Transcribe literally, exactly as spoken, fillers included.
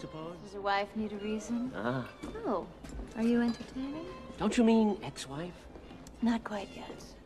suppose? Does your wife need a reason? Ah. Oh, are you entertaining? Don't you mean ex-wife? Not quite yet.